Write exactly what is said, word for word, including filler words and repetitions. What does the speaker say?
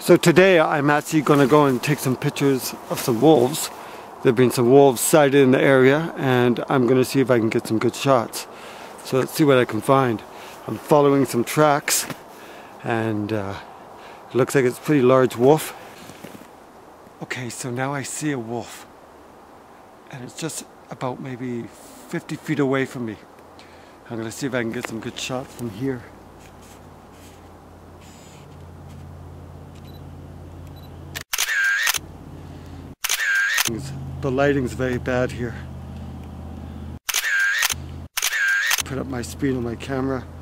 So today I'm actually going to go and take some pictures of some wolves. There have been some wolves sighted in the area and I'm going to see if I can get some good shots. So let's see what I can find. I'm following some tracks and uh, it looks like it's a pretty large wolf. Okay, so now I see a wolf and it's just about maybe fifty feet away from me. I'm going to see if I can get some good shots from here. The lighting's very bad here. Put up my speed on my camera.